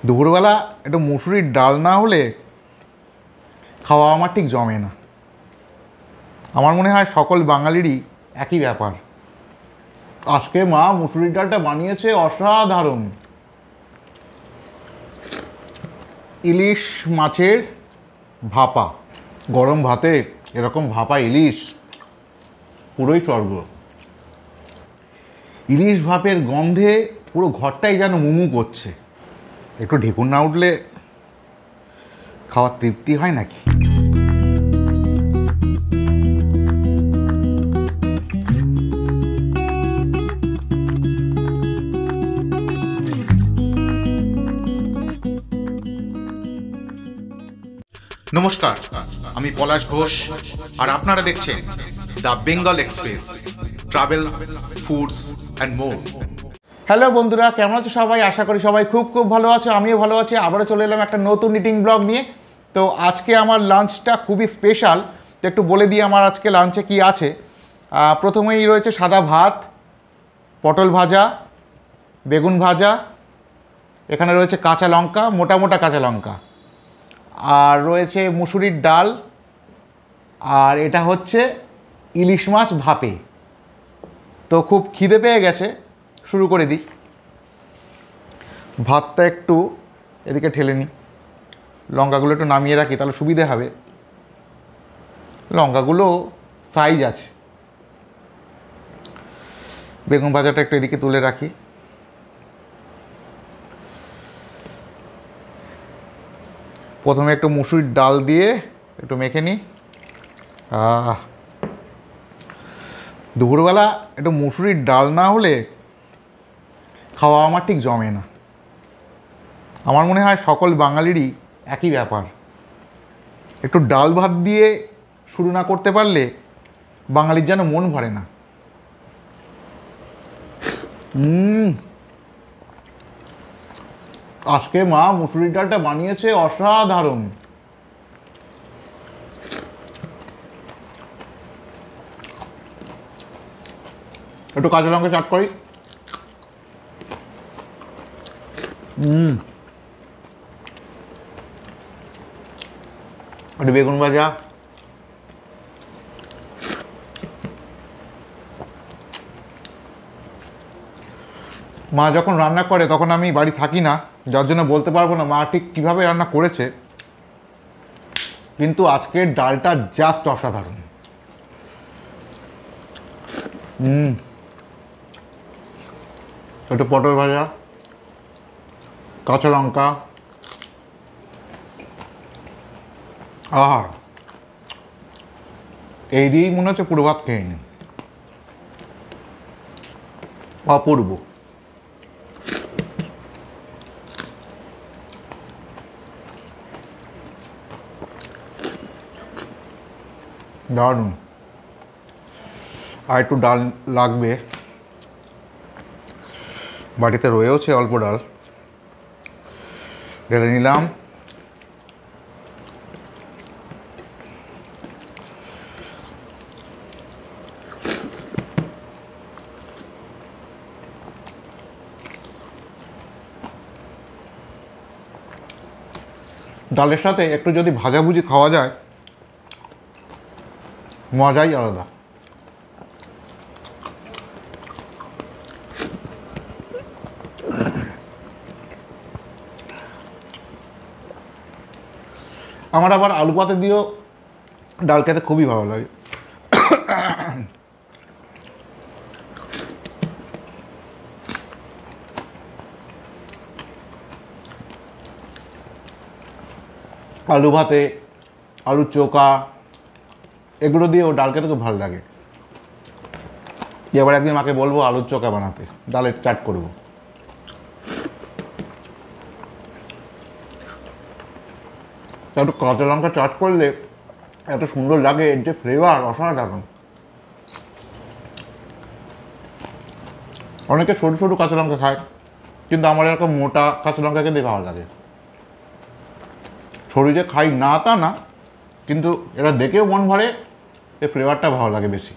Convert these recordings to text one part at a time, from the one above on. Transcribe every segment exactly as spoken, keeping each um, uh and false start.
দুপুরবেলা একটু মুসুরির ডাল না হলে খাওয়া আমার ঠিক জমে না। আমার মনে হয় সকল বাঙালিরই একই ব্যাপার। আজকে মা মুসুরির ডালটা বানিয়েছে অসাধারণ। ইলিশ মাছের ভাপা, গরম ভাতে এরকম ভাপা ইলিশ পুরোই স্বর্গ। ইলিশ ভাপের গন্ধে পুরো ঘরটাই যেন মুমু করছে। একটু ঢেকুর না উঠলে খাওয়ার তৃপ্তি হয় নাকি? নমস্কার, আমি পলাশ ঘোষ আর আপনারা দেখছেন the Bengal express travel, foods and more. Hello বন্ধুরা, কেমন আছো সবাই? আশা করি সবাই খুব খুব ভালো আছো। আমিও ভালো আছি। আবারও চলে এলাম একটা নতুন ইটিং ব্লগ নিয়ে। তো আজকে আমার লাঞ্চটা খুবই স্পেশাল। তো একটু বলে দিই আমার আজকে লাঞ্চে কি আছে। প্রথমেই রয়েছে সাদা ভাত, পটল ভাজা, বেগুন ভাজা, এখানে রয়েছে কাঁচা লঙ্কা, মোটা মোটা কাঁচা লঙ্কা, আর রয়েছে মুসুরির ডাল, আর এটা হচ্ছে ইলিশ মাছ ভাপে। তো খুব খিদে পেয়ে গেছে, শুরু করে দিই। ভাতটা একটু এদিকে ঠেলে নিই, লঙ্কাগুলো একটু নামিয়ে রাখি, তাহলে সুবিধে হবে। লঙ্কাগুলো সাইজ আছে। বেগুন ভাজাটা একটু এদিকে তুলে রাখি। প্রথমে একটু মুসুরির ডাল দিয়ে একটু মেখে নিই। আহ দুপুরবেলা একটু মুসুরির ডাল না হলে খাওয়া আমার ঠিক জমে না। আমার মনে হয় সকল বাঙালিরই একই ব্যাপার। একটু ডাল ভাত দিয়ে শুরু না করতে পারলে বাঙালির যেন মন ভরে না। হুম আজকে মা মুসুরির ডালটা বানিয়েছে অসাধারণ। একটু কাঁচা লঙ্কা চাট করি। হুম একটু বেগুন ভাজা, মা যখন রান্না করে তখন আমি বাড়ি থাকি না, যার জন্য বলতে পারবো না মা ঠিক কীভাবে রান্না করেছে, কিন্তু আজকের ডালটা জাস্ট অসাধারণ। হুম একটু পটল ভাজা, কাঁচা লঙ্কা, আহা এই দিয়েই মনে হচ্ছে পুরো ভাত খেয়ে নিন। অপূর্ব। দারুণ। আর একটু ডাল লাগবে, বাটিতে রয়েওছে অল্প ডাল, ঢেলে নিলাম। ডালের সাথে একটু যদি ভাজাভুজি খাওয়া যায়, মজাই আলাদা। আমার আবার আলু পাতে দিয়েও ডাল খেতে খুবই ভালো লাগে। আলু ভাতে, আলুর চোখা, এগুলো দিয়েও ডাল খেতে খুব ভালো লাগে। এবার একদিন মাকে বলবো আলুর চোখা বানাতে, ডালের চাট করবো। একটু কাঁচা লঙ্কা চাট করলে এত সুন্দর লাগে, এর যে ফ্লেভার অসাধারণ। অনেকে সরু সরু কাঁচা লঙ্কা খায়, কিন্তু আমার এরকম মোটা কাঁচা লঙ্কা খেতে ভালো লাগে। সরু যে খাই না তা না, কিন্তু এটা দেখেও মন ভরে, এর ফ্লেভারটা ভালো লাগে বেশি।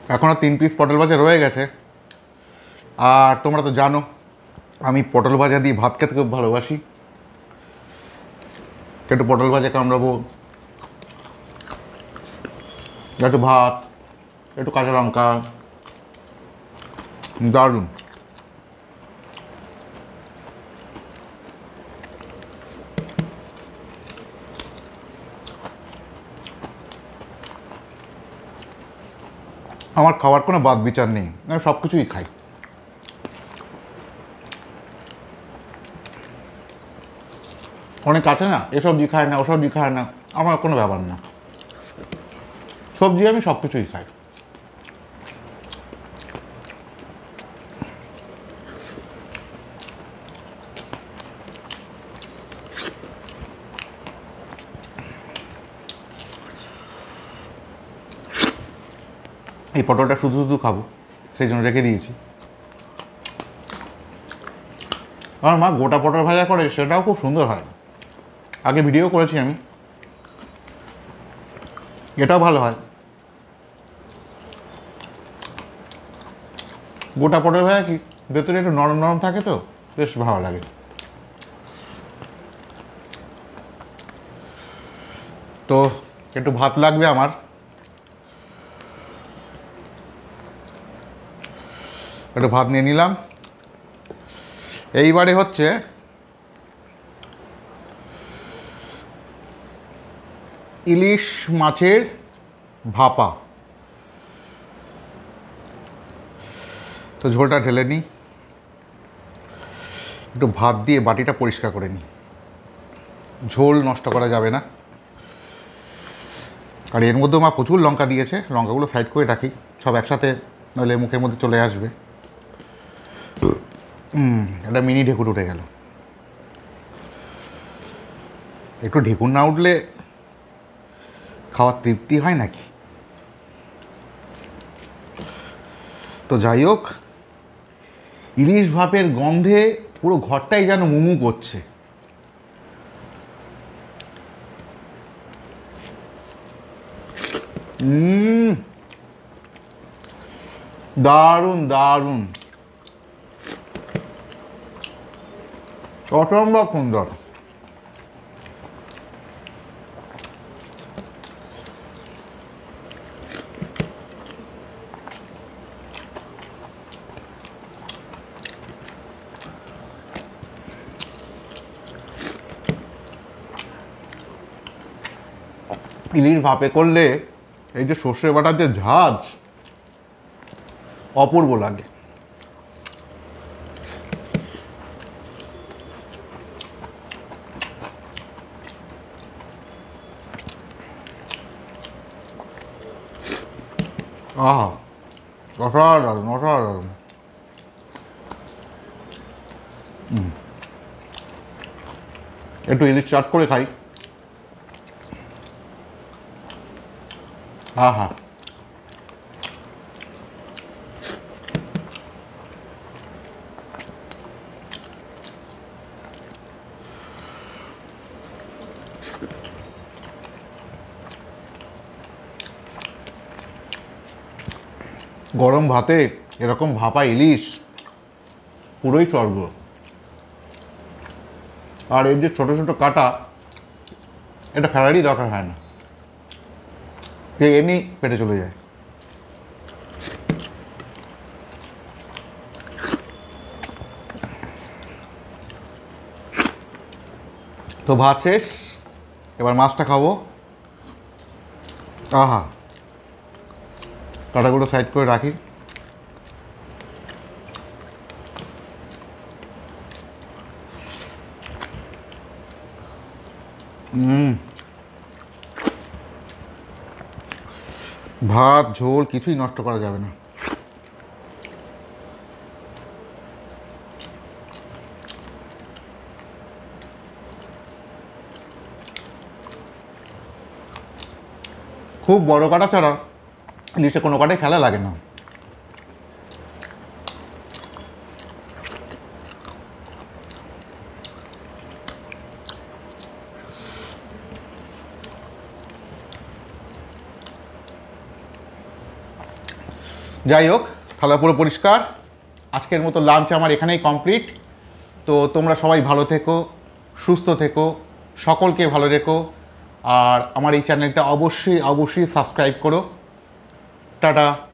এখনও তিন পিস পটল ভাজা রয়ে গেছে। আর তোমরা তো জানো আমি পটল ভাজা দিয়ে ভাত খেতে খুব ভালোবাসি। একটু পটল ভাজা কামড়াবো, একটু ভাত, একটু কাঁচা লঙ্কা, দারুণ। আমার খাওয়ার কোনো বাদ বিচার নেই, আমি সব কিছুই খাই। অনেক আছে না এ সবজি খায় না ও সবজি খায় না, আমার কোনো ব্যাপার না, সবজি আমি সব কিছুই খাই। এই পটলটা শুধু শুধু খাবো সেই জন্য রেখে দিয়েছি। আমার মা গোটা পটল ভাজা করে, সেটাও খুব সুন্দর হয়, আগে ভিডিও করেছি আমি, এটাও ভালো হয়। গোটা পটল ভাজা কি ভেতরে একটু নরম নরম থাকে তো বেশ ভালো লাগে। তো একটু ভাত লাগবে আমার, একটু ভাত নিয়ে নিলাম। এইবারে হচ্ছে ইলিশ মাছের ভাপা। তো ঝোলটা ঢেলে নিই, একটু ভাত দিয়ে বাটিটা পরিষ্কার করে নিই, ঝোল নষ্ট করা যাবে না। আর এর মধ্যেও মা প্রচুর লঙ্কা দিয়েছে, লঙ্কাগুলো সাইড করে রাখি, সব একসাথে নইলে মুখের মধ্যে চলে আসবে। হুম একটা মিনি ঢেকুর উঠে গেল। একটু ঢেকুর না উঠলে খাওয়ার তৃপ্তি হয় নাকি? তো যাই হোক, ইলিশ ভাপের গন্ধে পুরো ঘরটাই যেন মুমু করছে। হুম দারুণ দারুণ, অসম্ভব সুন্দর। ইলিশ ভাপে করলে এই যে সর্ষে বাটার যে ঝাঁজ, অপূর্ব লাগে। আহা অসাধারণ অসাধারণ। একটু ইলিশ চাট করে খাই। আহা গরম ভাতে এরকম ভাপা ইলিশ পুরোই স্বর্গ। আর এর যে ছোট ছোট কাটা, এটা ফেলারই দরকার হয় না, যে এমনি পেটে চলে যায়। তো ভাত শেষ, এবার মাছটা খাবো। আহা কাটাগুলো সাইড করে রাখি। হুম ভাত ঝোল কিছুই নষ্ট করা যাবে না। খুব বড় কাটা ছাড়া ইলিশে কোনো কাটাই ফেলা লাগে না। যাই হোক, থালা পুরো পরিষ্কার। আজকের মতো লাঞ্চ আমার এখানেই কমপ্লিট। তো তোমরা সবাই ভালো থেকো, সুস্থ থেকো, সকলকে ভালো রেখো। আর আমার এই চ্যানেলটা অবশ্যই অবশ্যই সাবস্ক্রাইব করো। টাটা।